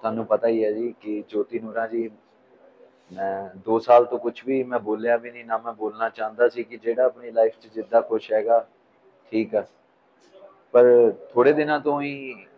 ਤੁਹਾਨੂੰ ਪਤਾ ਹੀ ਹੈ ਜੀ ਕਿ ਜੋਤੀ ਨੂਰਾ ਜੀ ਮੈਂ 2 ਸਾਲ ਤੋਂ ਕੁਝ ਵੀ ਮੈਂ ਬੋਲਿਆ ਵੀ ਨਹੀਂ, ਨਾ ਮੈਂ ਬੋਲਣਾ ਚਾਹੁੰਦਾ ਸੀ ਕਿ ਜਿਹੜਾ ਆਪਣੀ ਲਾਈਫ 'ਚ ਜਿੱਦਾਂ ਕੁਛ ਹੈਗਾ ਠੀਕ ਆ। ਪਰ ਥੋੜੇ ਦਿਨਾਂ ਤੋਂ ਹੀ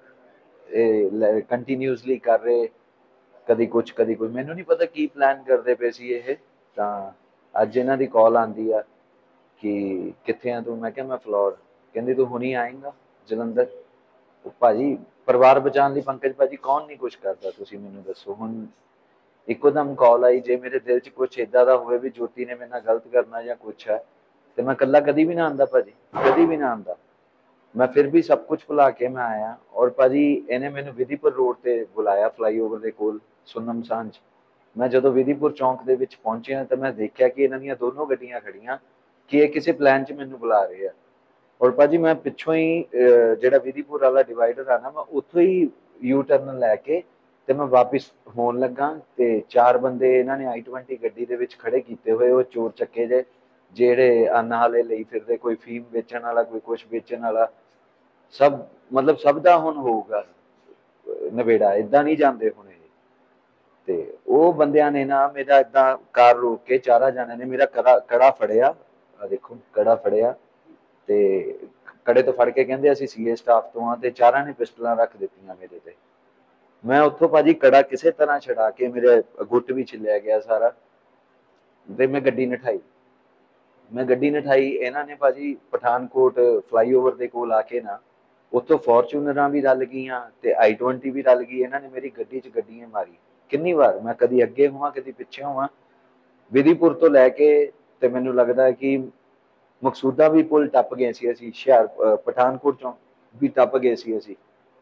ਇਹ ਕੰਟੀਨਿਊਸਲੀ ਕਰ ਰਹੇ, ਕਦੀ ਕੁਛ ਕਦੀ ਕੁਛ, ਮੈਨੂੰ ਨਹੀਂ ਪਤਾ ਕੀ ਪਲਾਨ ਕਰਦੇ ਪਏ ਸੀ ਇਹ। ਤਾਂ ਅੱਜ ਇਹਨਾਂ ਦੀ ਕਾਲ ਆਉਂਦੀ ਆ ਕਿ ਕਿੱਥੇ ਆ ਤੂੰ? ਮੈਂ ਕਿਹਾ ਮੈਂ ਫਲੋਰ। ਕਹਿੰਦੀ ਤੂੰ ਹੁਣੀ ਆਏਂਗਾ ਜਲੰਧਰ? ਉਹ ਭਾਜੀ ਪਰਿਵਾਰ ਬਚਾਉਣ ਲਈ ਪੰਕਜ ਭਾਜੀ ਕੌਣ ਨਹੀਂ ਕੁਛ ਕਰਦਾ, ਤੁਸੀਂ ਮੈਨੂੰ ਦੱਸੋ। ਹੁਣ ਇੱਕੋ ਦਮ ਕਾਲ ਆਈ, ਜੇ ਮੇਰੇ ਦਿਲ 'ਚ ਕੁਛ ਏਦਾਂ ਦਾ ਹੋਵੇ ਵੀ ਜੋਤੀ ਨੇ ਮੇਰੇ ਨਾਲ ਗਲਤ ਕਰਨਾ ਜਾਂ ਕੁਛ ਹੈ, ਤੇ ਮੈਂ ਇਕੱਲਾ ਕਦੀ ਵੀ ਨਾ ਆਉਂਦਾ ਭਾਜੀ, ਕਦੀ ਵੀ ਨਾ ਆਉਂਦਾ। ਮੈਂ ਫਿਰ ਵੀ ਸਭ ਕੁਝ ਭੁਲਾ ਕੇ ਮੈਂ ਆਇਆ। ਔਰ ਭਾਜੀ ਇਹਨੇ ਮੈਨੂੰ ਵਿਧੀਪੁਰ ਰੋਡ ਤੇ ਬੁਲਾਇਆ, ਫਲਾਈਓਵਰ ਦੇ ਕੋਲ ਸੁਨਮ ਸਾਂਝ। ਮੈਂ ਜਦੋਂ ਵਿਧੀਪੁਰ ਚੌਂਕ ਦੇ ਵਿੱਚ ਪਹੁੰਚਿਆ ਤਾਂ ਮੈਂ ਦੇਖਿਆ ਕਿ ਇਹਨਾਂ ਦੀਆਂ ਦੋਨੋਂ ਗੱਡੀਆਂ ਖੜੀਆਂ, ਕਿ ਇਹ ਕਿਸੇ ਪਲਾਨ 'ਚ ਮੈਨੂੰ ਬੁਲਾ ਰਹੇ ਆ। ਔਰ ਭਾਜੀ ਮੈਂ ਪਿੱਛੋਂ ਹੀ ਜਿਹੜਾ ਵਿਧੀਪੁਰ ਵਾਲਾ ਡਿਵਾਈਡਰ ਆ ਨਾ, ਮੈਂ ਉੱਥੋਂ ਹੀ ਯੂ ਟਰਨ ਲੈ ਕੇ ਤੇ ਮੈਂ ਵਾਪਿਸ ਹੋਣ ਲੱਗਾ, ਤੇ 4 ਬੰਦੇ ਇਹਨਾਂ ਨੇ i20 ਗੱਡੀ ਦੇ ਵਿੱਚ ਖੜੇ ਕੀਤੇ ਹੋਏ, ਉਹ ਚੋਰ ਚੱਕੇ ਜੇ ਜਿਹੜੇ ਅੰਨ ਹਾਲੇ ਲਈ ਫਿਰਦੇ, ਕੋਈ ਫੀਮ ਵੇਚਣ ਵਾਲਾ, ਕੋਈ ਕੁਛ ਵੇਚਣ ਵਾਲਾ। ਸਭ ਮਤਲਬ ਸਭ ਦਾ ਹੁਣ ਹੋਊਗਾ ਨਵੇੜਾ, ਏਦਾਂ ਨਹੀਂ ਜਾਂਦੇ ਹੁਣ ਇਹ। ਤੇ ਉਹ ਬੰਦਿਆਂ ਨੇ ਨਾ ਮੇਰਾ ਏਦਾਂ ਕਾਰ ਰੋਕ ਕੇ, 4 ਜਣਿਆਂ ਨੇ ਮੇਰਾ ਕੜਾ ਫੜਿਆ, ਆ ਦੇਖੋ ਕੜਾ ਫੜਿਆ, ਤੇ ਕੜੇ ਤੋਂ ਫੜ ਕੇ ਕਹਿੰਦੇ ਅਸੀਂ ਸੀਏ ਸਟਾਫ ਤੋਂ ਆ, ਤੇ 4 ਨੇ ਪਿਸਟਲਾਂ ਰੱਖ ਦਿੱਤੀਆਂ ਮੇਰੇ ਤੇ। ਮੈਂ ਉੱਥੋਂ ਭਾਜੀ ਕੜਾ ਕਿਸੇ ਤਰ੍ਹਾਂ ਛਡਾ ਕੇ, ਮੇਰੇ ਗੁੱਟ ਵੀ ਛਿੱਲਿਆ ਗਿਆ ਸਾਰਾ, ਤੇ ਮੈਂ ਗੱਡੀ ਨਠਾਈ। ਮੈਂ ਗੱਡੀ ਨਠਾਈ, ਇਹਨਾਂ ਨੇ ਭਾਜੀ ਪਠਾਨਕੋਟ ਫਲਾਈਓਵਰ ਦੇ ਕੋਲ ਆ ਕੇ ਨਾ, ਉੱਥੋਂ ਫੋਰਚੂਨਰਾਂ ਵੀ ਰਲ ਗਈਆਂ ਤੇ i20 ਵੀ ਰਲ ਗਈ। ਇਹਨਾਂ ਨੇ ਮੇਰੀ ਗੱਡੀ 'ਚ ਗੱਡੀਆਂ ਮਾਰੀ ਕਿੰਨੀ ਵਾਰ, ਮੈਂ ਕਦੀ ਅੱਗੇ ਹੋਵਾਂ ਕਦੀ ਪਿੱਛੇ ਹੋਵਾਂ। ਵਿਧੀਪੁਰ ਤੋਂ ਲੈ ਕੇ ਤੇ ਮੈਨੂੰ ਲੱਗਦਾ ਕਿ ਮਕਸੂਦਾ ਵੀ ਪੁਲ ਟੱਪ ਗਏ ਸੀ ਅਸੀਂ, ਪਠਾਨਕੋਟ ਚੋਂ ਵੀ ਟੱਪ ਗਏ ਸੀ ਅਸੀਂ।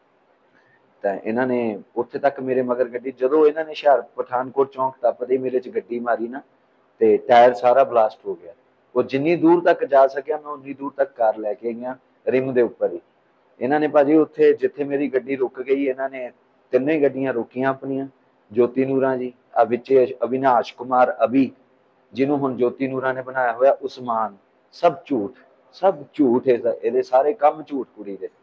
ਤਾਂ ਇਹਨਾਂ ਨੇ ਉੱਥੇ ਤੱਕ ਮੇਰੇ ਮਗਰ ਗੱਡੀ, ਜਦੋਂ ਇਹਨਾਂ ਨੇ ਪਠਾਨਕੋਟ ਚੌਂਕ ਟੱਪਦੇ ਮੇਰੇ 'ਚ ਗੱਡੀ ਮਾਰੀ ਨਾ, ਤੇ ਟਾਇਰ ਸਾਰਾ ਬਲਾਸਟ ਹੋ ਗਿਆ। ਉਹ ਜਿੰਨੀ ਦੂਰ ਤੱਕ ਜਾ ਸਕਿਆ ਮੈਂ ਉਨੀ ਦੂਰ ਤੱਕ ਕਾਰ ਲੈ ਕੇ ਗਿਆ, ਰਿਮ ਦੇ ਉੱਪਰ ਹੀ। ਇਹਨਾਂ ਨੇ ਭਾਜੀ ਉੱਥੇ ਜਿੱਥੇ ਮੇਰੀ ਗੱਡੀ ਰੁਕ ਗਈ, ਇਹਨਾਂ ਨੇ 3 ਗੱਡੀਆਂ ਰੋਕੀਆਂ ਆਪਣੀਆਂ। ਜੋਤੀ ਨੂਰਾ ਜੀ ਆ ਵਿੱਚੇ, ਅਵਿਨਾਸ਼ ਕੁਮਾਰ ਅਭੀ, ਜਿਹਨੂੰ ਹੁਣ ਜੋਤੀ ਨੂਰਾ ਨੇ ਬਣਾਇਆ ਹੋਇਆ ਉਸਮਾਨ, ਸਭ ਝੂਠ, ਸਭ ਝੂਠ। ਇਹਦੇ ਸਾਰੇ ਕੰਮ ਝੂਠ ਕੁੜੀ ਦੇ।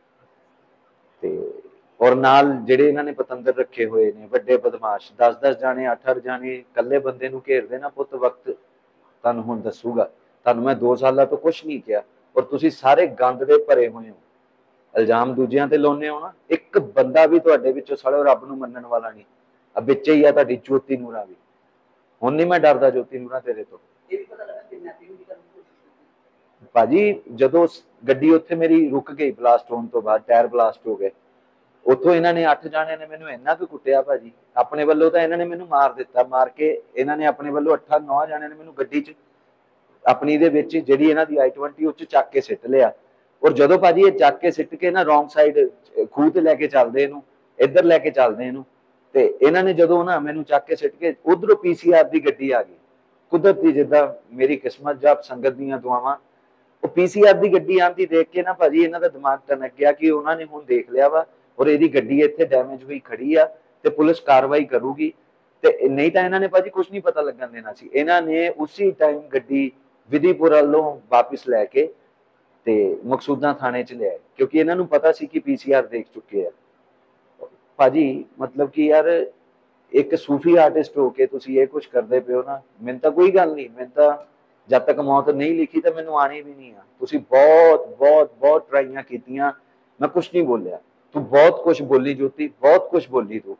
ਤੇ ਔਰ ਨਾਲ ਜਿਹੜੇ ਇਹਨਾਂ ਨੇ ਪਤੰਦਰ ਰੱਖੇ ਹੋਏ ਨੇ ਵੱਡੇ ਬਦਮਾਸ਼, 10-10 ਜਾਣੇ, 8-8 ਜਾਣੇ ਇਕੱਲੇ ਬੰਦੇ ਨੂੰ ਘੇਰਦੇ ਨਾ ਪੁੱਤ, ਵਕਤ ਤੁਹਾਨੂੰ ਹੁਣ ਦੱਸੂਗਾ। ਤੁਹਾਨੂੰ ਮੈਂ 2 ਸਾਲਾਂ ਤੋਂ ਕੁਛ ਨਹੀਂ ਕਿਹਾ, ਔਰ ਤੁਸੀਂ ਸਾਰੇ ਗੰਦ ਦੇ ਭਰੇ ਹੋਏ ਹੋ। ਇਲਜ਼ਾਮ ਦੂਜਿਆਂ ਤੇ ਲਾਉਂਦੇ ਹੋ ਨਾ, ਇੱਕ ਬੰਦਾ ਵੀ ਤੁਹਾਡੇ ਵਿੱਚੋਂ ਸਾਲੇ ਰੱਬ ਨੂੰ ਮੰਨਣ ਵਾਲਾ ਨਹੀਂ। ਆ ਵਿੱਚ ਹੀ ਆ ਤੁਹਾਡੀ ਜੋਤੀ ਨੂਰਾ ਵੀ। ਹੁਣ ਨਹੀਂ ਮੈਂ ਡਰਦਾ ਜੋਤੀ ਨੂਰਾ ਤੇਰੇ ਤੋਂ। ਭਾਜੀ ਜਦੋਂ ਗੱਡੀ ਉੱਥੇ ਮੇਰੀ ਰੁਕ ਗਈ ਬਲਾਸਟ ਹੋਣ ਤੋਂ ਬਾਅਦ, ਟਾਇਰ ਬਲਾਸਟ ਹੋ ਗਏ, ਉੱਥੋਂ ਇਹਨਾਂ ਨੇ 8 ਜਾਣਿਆਂ ਨੇ ਮੈਨੂੰ ਇੰਨਾ ਕੁ ਕੁੱਟਿਆ ਭਾਜੀ। ਆਪਣੇ ਵੱਲੋਂ ਤਾਂ ਇਹਨਾਂ ਨੇ ਮੈਨੂੰ ਮਾਰ ਦਿੱਤਾ, ਮਾਰ ਕੇ ਇਹਨਾਂ ਨੇ ਆਪਣੇ ਵੱਲੋਂ 8-9 ਜਾਣਿਆਂ ਨੇ ਮੈਨੂੰ ਗੱਡੀ 'ਚ ਆਪਣੀ ਦੇ ਵਿੱਚ ਜਿਹੜੀ ਇਹਨਾਂ ਦੀ i20 ਉੱਚ ਚੱਕ ਕੇ ਸਿੱਟ ਲਿਆ। ਔਰ ਜਦੋਂ ਭਾਜੀ ਇਹ ਚੱਕ ਕੇ ਸਿੱਟ ਕੇ ਨਾ ਰੋਂਗ ਸਾਈਡ ਖੂਹ ਤੇ ਲੈ ਕੇ ਚੱਲਦੇ ਇਹਨੂੰ, ਇੱਧਰ ਲੈ ਕੇ ਚੱਲਦੇ ਇਹਨੂੰ, ਤੇ ਇਹਨਾਂ ਨੇ ਜਦੋਂ ਨਾ ਮੈਨੂੰ ਚੱਕ ਕੇ ਸਿੱਟ ਕੇ, ਉਧਰੋਂ ਪੀਸੀਆਰ ਦੀ ਗੱਡੀ ਆ ਗਈ ਕੁਦਰਤੀ, ਜਿੱਦਾਂ ਮੇਰੀ ਕਿਸਮਤ ਜਾਂ ਸੰਗਤ ਦੀਆਂ ਦੁਆਵਾਂ। ਉਹ ਪੀਸੀਆਰ ਦੀ ਗੱਡੀ ਆਂਦੀ ਦੇਖ ਕੇ ਨਾ ਭਾਜੀ ਇਹਨਾਂ ਦਾ ਦਿਮਾਗ ਟਨਕ ਗਿਆ ਕਿ ਉਹਨਾਂ ਨੇ ਹੁਣ ਦੇਖ ਲਿਆ ਵਾ, ਔਰ ਇਹਦੀ ਗੱਡੀ ਇੱਥੇ ਡੈਮੇਜ ਹੋਈ ਖੜੀ ਆ ਤੇ ਪੁਲਿਸ ਕਾਰਵਾਈ ਕਰੂਗੀ। ਤੇ ਨਹੀਂ ਤਾਂ ਇਹਨਾਂ ਨੇ ਭਾਜੀ ਕੁਝ ਨਹੀਂ ਪਤਾ ਲੱਗਣ ਦੇਣਾ ਸੀ। ਇਹਨਾਂ ਨੇ ਉਸੇ ਟਾਈਮ ਗੱਡੀ ਵਿਧੀਪੁਰ ਵੱਲੋਂ ਵਾਪਿਸ ਲੈ ਕੇ ਤੇ ਮਕਸੂਦਾਂ ਥਾਣੇ 'ਚ ਲਿਆਏ, ਕਿਉਂਕਿ ਇਹਨਾਂ ਨੂੰ ਪਤਾ ਸੀ ਕਿ ਪੀਸੀਆਰ ਦੇਖ ਚੁੱਕੇ ਆ। ਭਾਜੀ ਮਤਲਬ ਕਿ ਯਾਰ ਇੱਕ ਸੂਫੀ ਆਰਟਿਸਟ ਹੋ ਕੇ ਤੁਸੀਂ ਇਹ ਕੁਝ ਕਰਦੇ ਪਿਓ ਨਾ, ਮੈਨੂੰ ਤਾਂ ਕੋਈ ਗੱਲ ਨਹੀਂ, ਮੈਨੂੰ ਤਾਂ ਜਦ ਤੱਕ ਮੌਤ ਨਹੀਂ ਲਿਖੀ ਤਾਂ ਮੈਨੂੰ ਆਣੀ ਵੀ ਨਹੀਂ ਆ। ਤੁਸੀਂ ਬਹੁਤ ਬਹੁਤ ਬਹੁਤ ਟਰਾਈਆਂ ਕੀਤੀਆਂ, ਮੈਂ ਕੁਝ ਨਹੀਂ ਬੋਲਿਆ। ਤੂੰ ਬਹੁਤ ਕੁਝ ਬੋਲੀ ਜੋਤੀ, ਬਹੁਤ ਕੁਝ ਬੋਲੀ ਤੂੰ।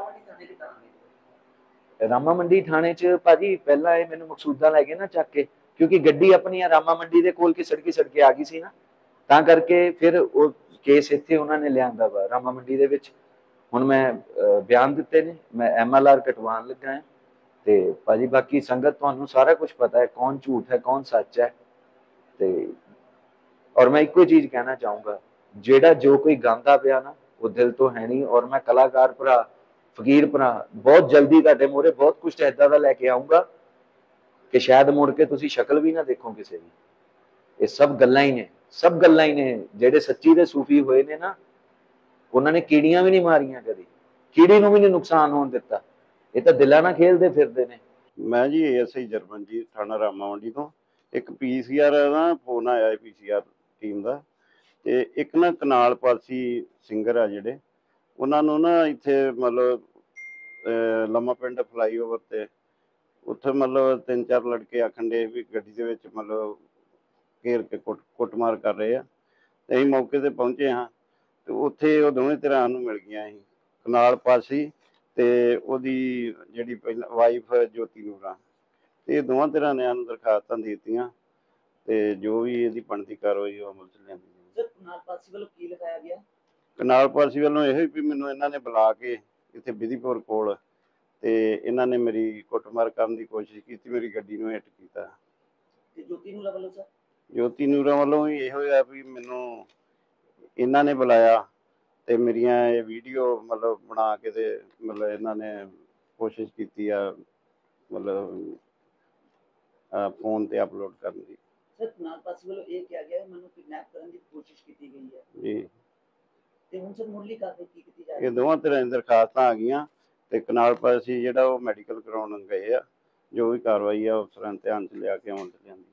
ਰਾਮਾ ਮੰਡੀ ਥਾਣੇ 'ਚ ਭਾਜੀ ਪਹਿਲਾਂ ਇਹ ਮੈਨੂੰ ਮਕਸੂਦਾਂ ਲੈ ਗਏ ਨਾ ਚੱਕ ਕੇ, ਕਿਉਂਕਿ ਗੱਡੀ ਆਪਣੀ ਰਾਮਾ ਮੰਡੀ ਦੇ ਕੋਲ ਕੀ ਸੜਕੇ ਆ ਗਈ ਸੀ ਨਾ, ਤਾਂ ਕਰਕੇ ਫਿਰ ਉਹ ਕੇਸ ਇੱਥੇ ਉਹਨਾਂ ਨੇ ਲਿਆਂਦਾ ਵਾ ਰਾਮਾ ਮੰਡੀ ਦੇ ਵਿੱਚ। ਹੁਣ ਮੈਂ ਬਿਆਨ ਦਿੱਤੇ ਨੇ, ਮੈਂ MLR ਕਟਵਾਉਣ ਲੱਗਾ ਹਾਂ। ਤੇ ਭਾਜੀ ਬਾਕੀ ਸੰਗਤ ਤੁਹਾਨੂੰ ਸਾਰਾ ਕੁਝ ਪਤਾ ਹੈ, ਕੌਣ ਝੂਠ ਹੈ ਕੌਣ ਸੱਚ ਹੈ। ਤੇ ਔਰ ਮੈਂ ਇੱਕੋ ਚੀਜ਼ ਕਹਿਣਾ ਚਾਹੂੰਗਾ, ਜਿਹੜਾ ਜੋ ਕੋਈ ਗਾਉਂਦਾ ਪਿਆ ਨਾ ਉਹ ਦਿਲ ਤੋਂ ਹੈ ਨਹੀਂ। ਔਰ ਮੈਂ ਕਲਾਕਾਰ ਭਰਾ, ਫਕੀਰ ਭਰਾ, ਬਹੁਤ ਜਲਦੀ ਤੁਹਾਡੇ ਮੂਹਰੇ ਬਹੁਤ ਕੁਝ ਏਦਾਂ ਦਾ ਲੈ ਕੇ ਆਊਂਗਾ ਕਿ ਸ਼ਾਇਦ ਮੁੜ ਕੇ ਤੁਸੀਂ ਸ਼ਕਲ ਵੀ ਨਾ ਦੇਖੋ ਕਿਸੇ ਦੀ। ਇਹ ਸਭ ਗੱਲਾਂ ਹੀ ਨੇ, ਸਭ ਗੱਲਾਂ ਹੀ ਨੇ। ਜਿਹੜੇ ਸੱਚੀ ਦੇ ਸੂਫੀ ਹੋਏ ਨੇ ਨਾ, ਉਹਨਾਂ ਨੇ ਕੀੜੀਆਂ ਵੀ ਨਹੀਂ ਮਾਰੀਆਂ ਕਦੀ, ਕੀੜੀ ਨੂੰ ਵੀ ਨਹੀਂ ਨੁਕਸਾਨ ਹੋਣ ਦਿੱਤਾ। ਇਹ ਤਾਂ ਦਿਲਾਂ ਨਾਲ ਖੇਲਦੇ ਫਿਰਦੇ ਨੇ। ਮੈਂ ਜੀ ASI ਜਰਮਨ ਜੀ, ਥਾਣਾ ਰਾਮਾ ਮੰਡੀ ਤੋਂ। ਇੱਕ PCR ਦਾ ਫੋਨ ਆਇਆ PCR ਟੀਮ ਦਾ, ਤੇ ਇੱਕ ਨਾ ਕਨਾਲ ਪਾਲਸੀ ਸਿੰਗਰ ਆ ਜਿਹੜੇ, ਉਹਨਾਂ ਨੂੰ ਨਾ ਇੱਥੇ ਮਤਲਬ ਲੰਮਾ ਪਿੰਡ ਫਲਾਈਓਵਰ ਤੇ ਉੱਥੇ ਮਤਲਬ 3-4 ਲੜਕੇ ਆਖਣ ਦੇ ਵੀ ਗੱਡੀ ਦੇ ਵਿੱਚ ਮਤਲਬ ਘੇਰ ਕੇ ਕੁੱਟਮਾਰ ਕਰ ਰਹੇ ਆ। ਤੇ ਅਸੀਂ ਮੌਕੇ ਤੇ ਪਹੁੰਚੇ ਹਾਂ ਤੇ ਉੱਥੇ ਉਹ ਦੋਵੇਂ ਧਿਰਾਂ ਨੂੰ ਮਿਲ ਗਈਆਂ ਸੀ, ਕਨਾਲ ਪਾਸੀ ਤੇ ਉਹਦੀ ਜਿਹੜੀ ਪਹਿਲਾਂ ਵਾਈਫ ਜੋਤੀ ਨੂਰਾ। ਇਹ ਦੋਵਾਂ ਧਿਰਾਂ ਨੇ ਸਾਨੂੰ ਦਰਖਾਸਤਾਂ ਦੇ ਦਿੱਤੀਆਂ ਤੇ ਜੋ ਵੀ ਇਹਦੀ ਬਣਦੀ ਕਾਰਵਾਈ ਉਹ ਅਮਲ ਚ ਲਿਆਂਦੀ। ਸਰ ਕਨਾਲ ਪਾਸੀ ਵੱਲੋਂ ਕੀ ਲਿਖਾਇਆ ਗਿਆ? ਕਨਾਲ ਪਾਸੀ ਵੱਲੋਂ ਇਹੋ ਹੀ ਵੀ ਮੈਨੂੰ ਇਹਨਾਂ ਨੇ ਬੁਲਾ ਕੇ ਇੱਥੇ ਵਿਧੀਪੁਰ ਕੋਲ ਤੇ ਇਹਨਾਂ ਨੇ ਮੇਰੀ ਕੁੱਟਮਾਰ ਕਰਨ ਦੀ ਕੋਸ਼ਿਸ਼ ਕੀਤੀ, ਮੇਰੀ ਗੱਡੀ ਨੂੰ ਹਿੱਟ ਕੀਤਾ। ਤੇ ਜੋਤੀ ਨੂਰਾ ਵੱਲੋਂ ਸਰ? ਜੋਤੀ ਨੂਰਾ ਵੱਲੋਂ ਵੀ ਇਹੋ ਆ ਵੀ ਮੈਨੂੰ ਇਹਨਾਂ ਨੇ ਬੁਲਾਇਆ ਤੇ ਮੇਰੀਆਂ ਇਹ ਵੀਡੀਓ ਮਤਲਬ ਬਣਾ ਕੇ ਤੇ ਮਤਲਬ ਇਹਨਾਂ ਨੇ ਕੋਸ਼ਿਸ਼ ਕੀਤੀ ਆ ਮਤਲਬ ਫੋਨ ਤੇ ਅਪਲੋਡ ਕਰਨ ਦੀ। ਸਰ ਕਨਾਲ ਪਾਸੀ ਵੱਲੋਂ ਇਹ ਕਿਹਾ ਗਿਆ ਮੈਨੂੰ ਕਿਡਨੈਪ ਕਰਨ ਦੀ ਕੋਸ਼ਿਸ਼ ਕੀਤੀ ਗਈ ਹੈ ਜੀ। ਤੇ ਹੁਣ ਸਰ ਮੁੱਢਲੀ ਕਾਰਵਾਈ ਕੀ ਕੀਤੀ ਜਾ ਰਹੀ ਹੈ? ਇਹ ਦੋਵਾਂ ਤਰ੍ਹਾਂ ਦੀਆਂ ਦਰਖਾਸਤਾਂ ਆ ਗਈਆਂ ਤੇ ਕਨਾਲ ਪਾਸੀ ਜਿਹੜਾ ਉਹ ਮੈਡੀਕਲ ਕਰਾਉਣ ਗਏ ਆ, ਜੋ ਵੀ ਕਾਰਵਾਈ ਆ ਅਫਸਰਾਂ ਧਿਆਨ ਚ ਲਿਆ ਕੇ ਅਮਲ ਚ ਲਿਆਂਦੀ।